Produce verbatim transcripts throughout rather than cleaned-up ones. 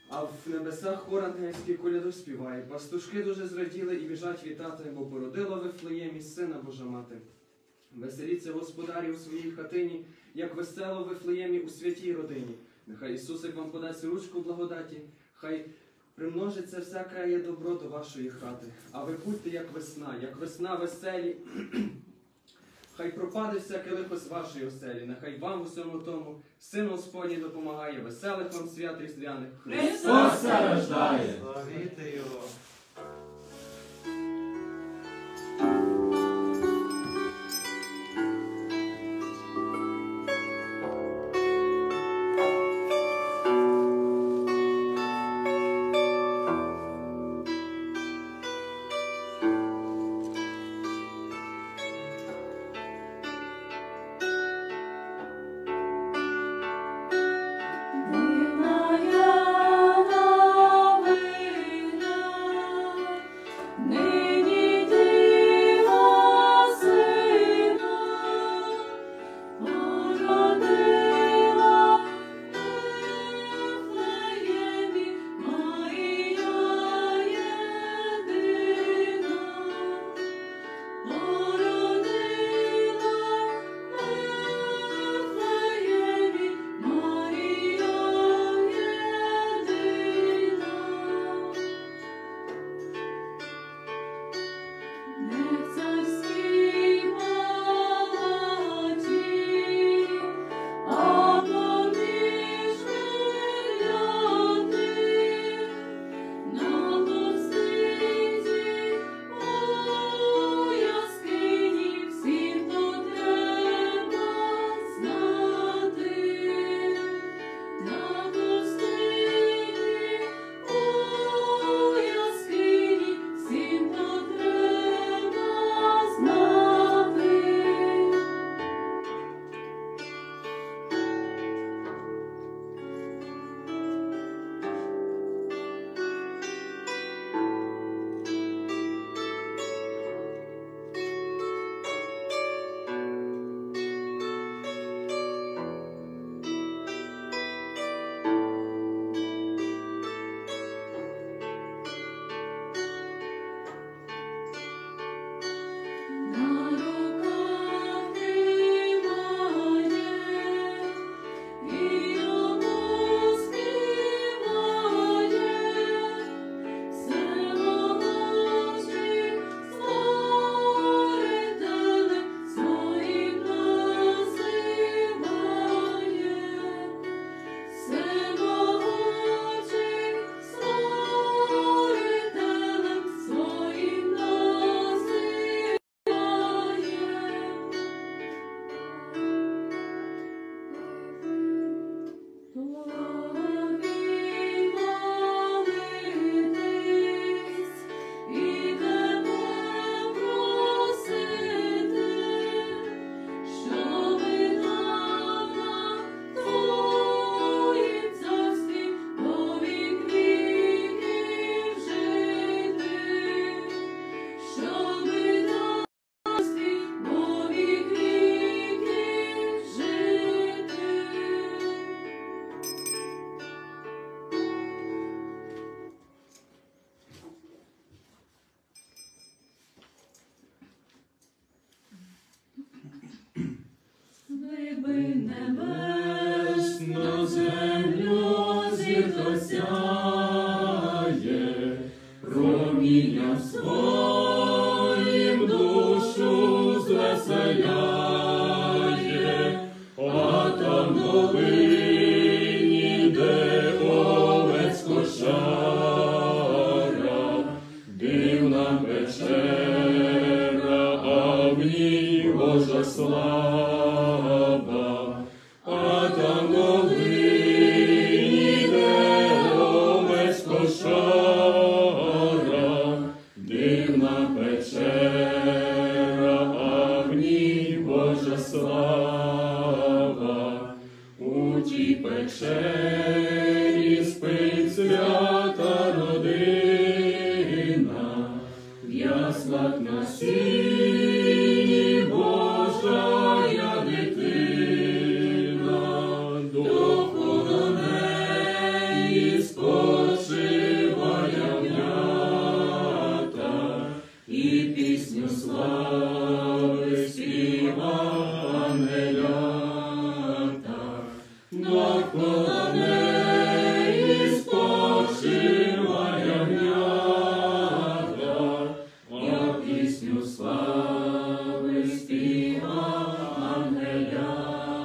А в небесах хор ангельський коляду співає. Пастушки дуже зраділи і біжать вітати, бо породила в Вифлеємі сина Божа мати. Веселіться, господарі, у своїй хатині, як весело в Вифлеємі у святій родині. Нехай Ісусик вам подасть ручку благодаті, хай примножиться всяке є добро до вашої хати. А ви будьте, як весна, як весна веселі. Хай пропаде всяке лихо з вашої оселі, нехай вам у всьому тому Син Господній допомагає, веселих вам свят різдвяних. Христос рождає! Славіте Його! Небес на землю зірка сяє, промінням своїм душу звеселяє, а там в долині, де овець кошара, дивна печера, а в ній Божа слава. А там в долині, де овець кошара, дивна печера, а в ній Божа слава. У тій печері спить свята родина, в яслах на сіні Божая дитина, довкола неї спочиває. пісню слави співа ангелята, навколо неї спочива ягнята, а пісню слави співа ангелята.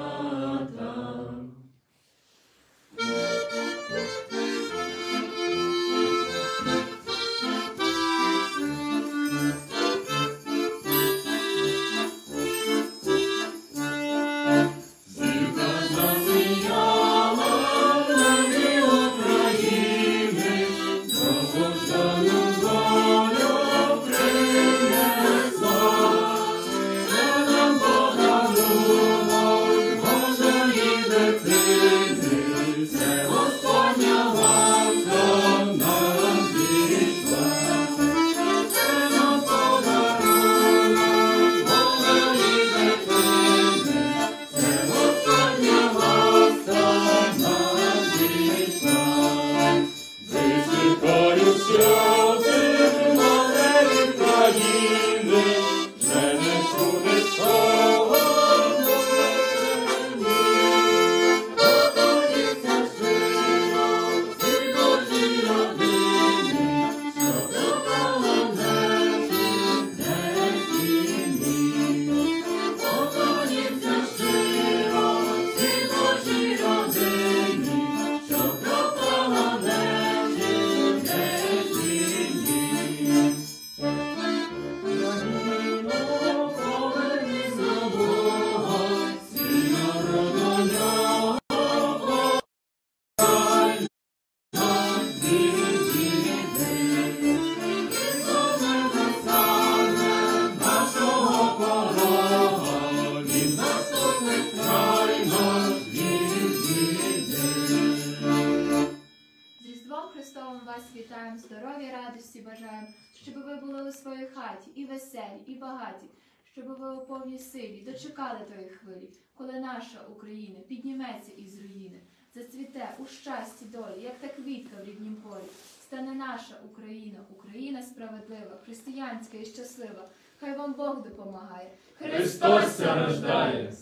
Вітаємо, здоров'я, радості бажаємо, щоб ви були у своїй хаті і веселі, і багаті, щоб ви у повній силі дочекали тої хвилі, коли наша Україна підніметься із руїни, зацвіте у щасті долі, як та квітка в ріднім полі. Стане наша Україна, Україна справедлива, християнська і щаслива. Хай вам Бог допомагає. Христос ся рождає!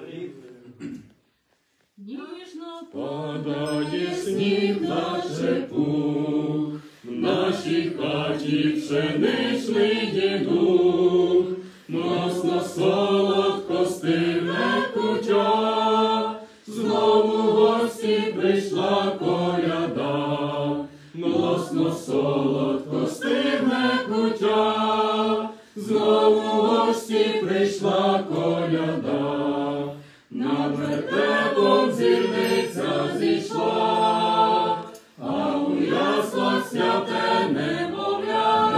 Ніжно падає сніг наче пух, в нашій хаті пшеничний дідух, млосно солодко стине кутя, знову в гості прийшла коляда, млосно солодко стине кутя, знову в гості прийшла коляда. Над вертепом зірниця зійшла, а у яслах святе немовля,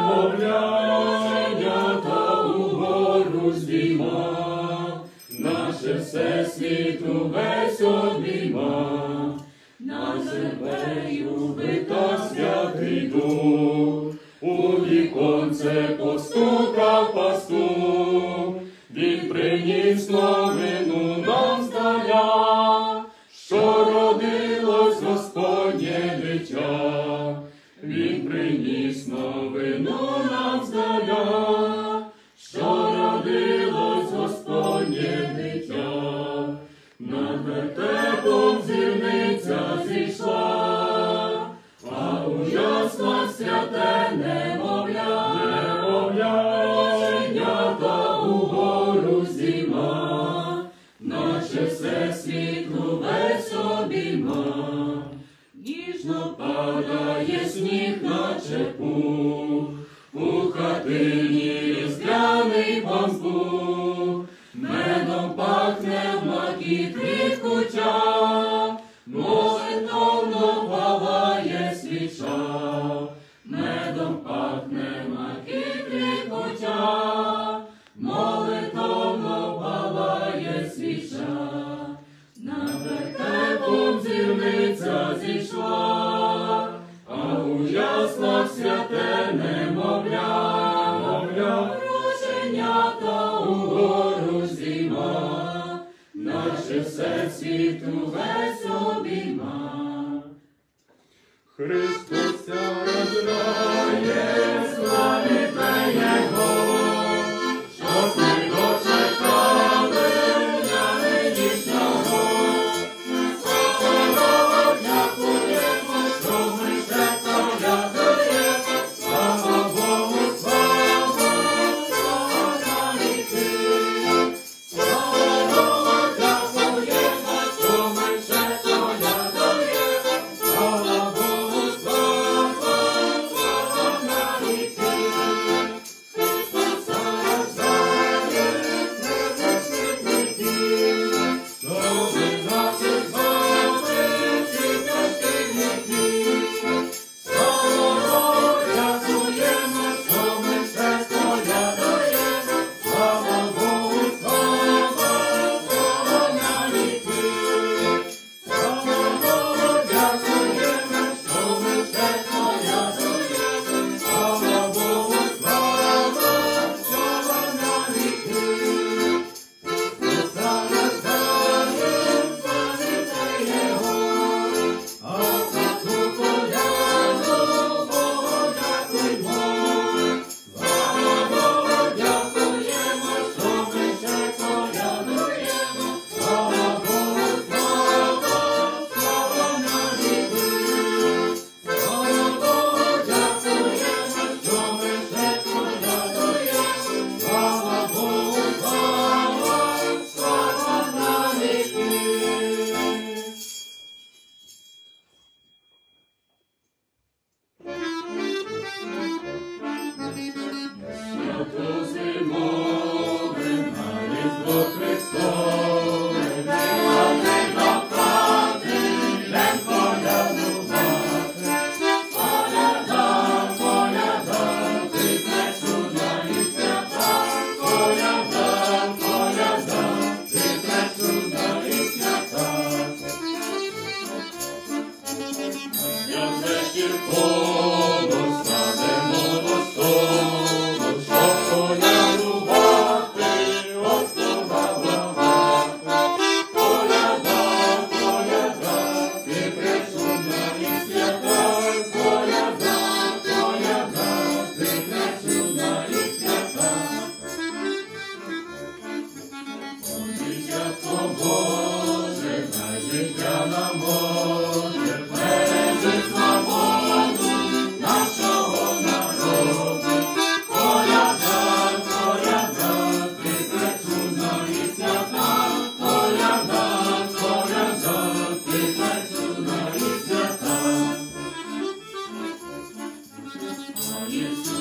немовлянята угору здійма, наше всесвіту весь обійма. На землею вита святий дух, у віконце постукав пастух, він приніс новину нам здаля, що родилось Господнє дитя. Він приніс новину нам здаля, що родилось Господнє дитя. Над вертепом зірниця зійшла, а у яслах святе немовля, немовлянята угору здійма, наше всесвітло весь обійма. Ніжно падає сніг наче пух, у хатині різдвяний бамбук, медом пахне в макі квіткуття, молитовно палає свіча, медом пахне в макі квіткуття, молитовно палає свіча. Над вертепом зірниця зійшла, а у яслах святе немовля, мовля, рученята угору здійма, наше всесвіту весь обійма. Христос ся рождає, славіте Його!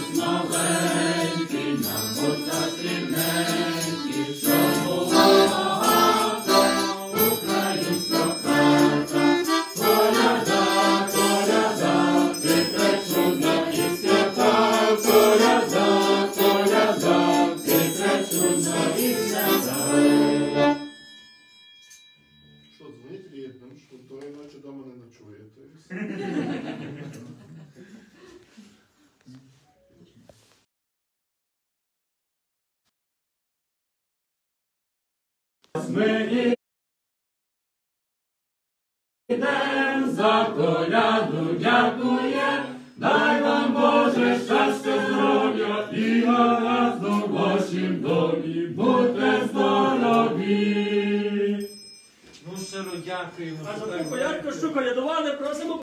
Ісус маленький, нам оця срібненький, що було багато, українська хата. Коляда, коляда, ти пречудна і свята, коляда, коляда, ти пречудна і свята. Що, дзвонить рідним, що тої ночі дома не ночуєте. Ми ідем за коляду, дякує, дай вам Боже щастя, здоров'я і гаразду в вашім домі, будьте здорові. Ну, щиро дякуємо. А за ту колядку, що колядували, просимо